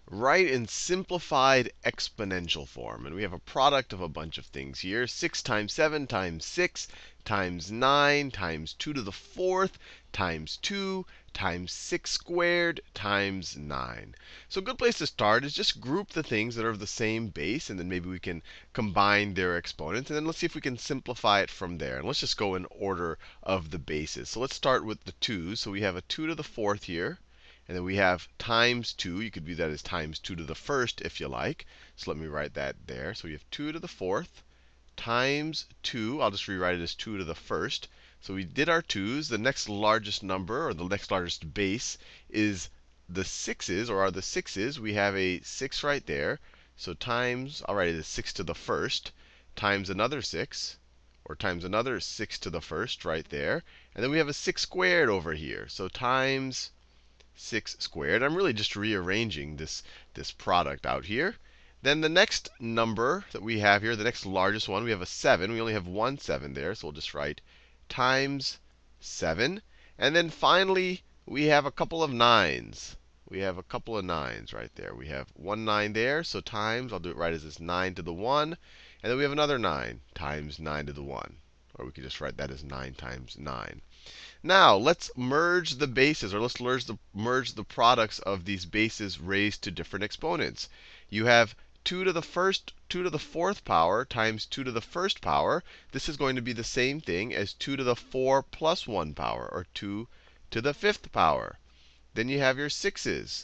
write in simplified exponential form. And we have a product of a bunch of things here. 6 times 7 times 6 times 9 times 2 to the fourth times 2 times 6 squared times 9. So a good place to start is just group the things that are of the same base, and then maybe we can combine their exponents. And then let's see if we can simplify it from there. And let's just go in order of the bases. So let's start with the 2's. So we have a 2 to the fourth here. And then we have times 2. You could view that as times 2 to the first if you like. So let me write that there. So we have 2 to the fourth times 2. I'll just rewrite it as 2 to the first. So we did our 2's. The next largest number, or the next largest base, is the 6's, or are the 6's. We have a 6 right there. So times, I'll write it as 6 to the first, times another 6, or times another 6 to the first right there. And then we have a 6 squared over here. So times 6 squared. I'm really just rearranging this product out here. Then the next number that we have here, the next largest one, we have a 7. We only have one 7 there, so we'll just write times 7. And then finally, we have a couple of 9's. We have a couple of 9's right there. We have one 9 there, so times, I'll do it right as this 9 to the 1. And then we have another 9 times 9 to the 1. Or we could just write that as 9 times 9. Now, let's merge the bases, or let's merge the products of these bases raised to different exponents. You have 2 to the fourth power times 2 to the first power. This is going to be the same thing as 2 to the 4 plus 1 power, or 2 to the fifth power. Then you have your 6's.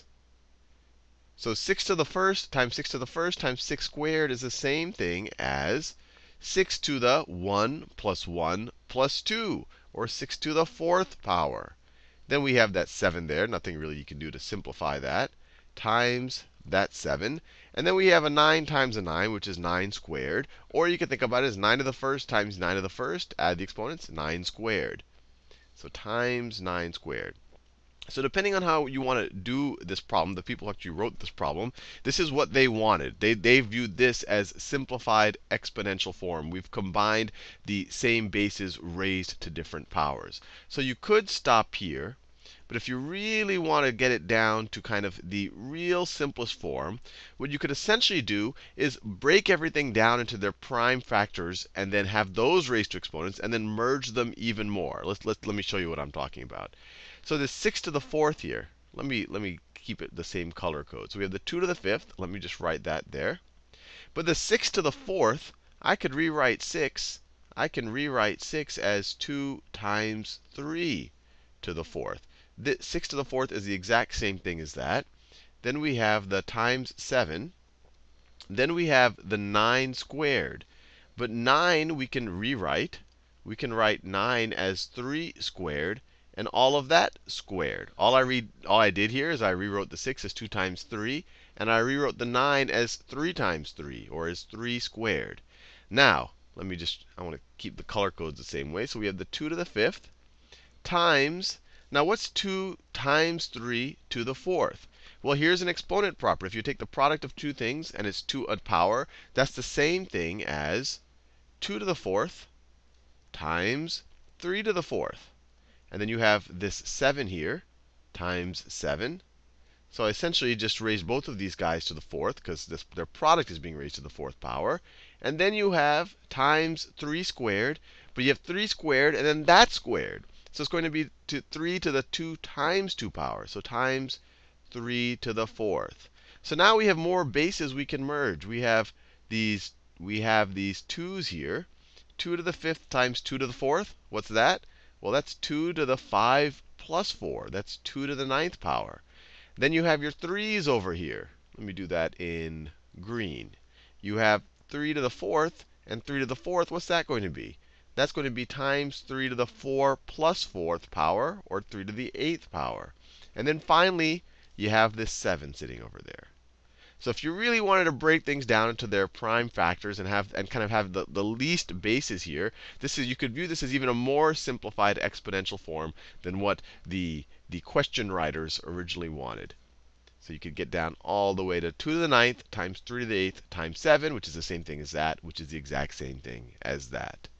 So 6 to the first times 6 to the first times 6 squared is the same thing as 6 to the 1 plus 1 plus 2, or 6 to the fourth power. Then we have that 7 there. Nothing really you can do to simplify that. Times that 7. And then we have a 9 times a 9, which is 9 squared. Or you can think about it as 9 to the first times 9 to the first. Add the exponents, 9 squared. So times 9 squared. So depending on how you want to do this problem, the people who actually wrote this problem, this is what they wanted. They viewed this as simplified exponential form. We've combined the same bases raised to different powers. So you could stop here. But if you really want to get it down to kind of the real simplest form, what you could essentially do is break everything down into their prime factors and then have those raised to exponents and then merge them even more. Let me show you what I'm talking about. So this 6 to the fourth here, let me keep it the same color code. So we have the 2 to the fifth. Let me just write that there. But the 6 to the fourth, I could rewrite 6. I can rewrite 6 as 2 times 3 to the fourth. 6 to the fourth is the exact same thing as that. Then we have the times 7. Then we have the 9 squared. But 9 we can rewrite. We can write 9 as 3 squared, and all of that squared. All I did here is I rewrote the 6 as 2 times 3, and I rewrote the 9 as 3 times 3, or as 3 squared. Now, I want to keep the color codes the same way. So we have the 2 to the fifth times, now what's 2 times 3 to the fourth? Well, here's an exponent property. If you take the product of two things and it's 2 a power, that's the same thing as 2 to the fourth times 3 to the fourth. And then you have this 7 here times 7. So I essentially just raised both of these guys to the fourth, because their product is being raised to the fourth power. And then you have times 3 squared. But you have 3 squared, and then that squared. So it's going to be 3 to the 2 times 2 power. So times 3 to the fourth. So now we have more bases we can merge. We have these 2's here. 2 to the fifth times 2 to the fourth. What's that? Well, that's 2 to the 5 plus 4. That's 2 to the ninth power. Then you have your 3's over here. Let me do that in green. You have 3 to the fourth and 3 to the fourth. What's that going to be? That's going to be times 3 to the 4 plus fourth power, or 3 to the eighth power. And then finally, you have this 7 sitting over there. So if you really wanted to break things down into their prime factors and kind of have the least bases here, you could view this as even a more simplified exponential form than what the question writers originally wanted. So you could get down all the way to 2 to the ninth times 3 to the eighth times 7, which is the same thing as that, which is the exact same thing as that.